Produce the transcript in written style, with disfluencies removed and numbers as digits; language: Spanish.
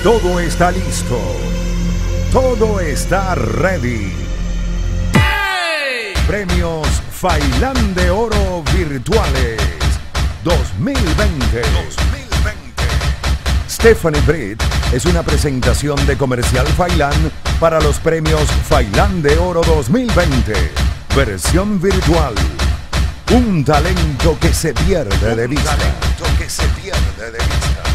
Todo está listo. Todo está ready. ¡Hey! Premios Failán de Oro Virtuales 2020. Stephanie Britt es una presentación de Comercial Failán para los premios Failán de Oro 2020. Versión virtual. Un talento que se pierde de vista.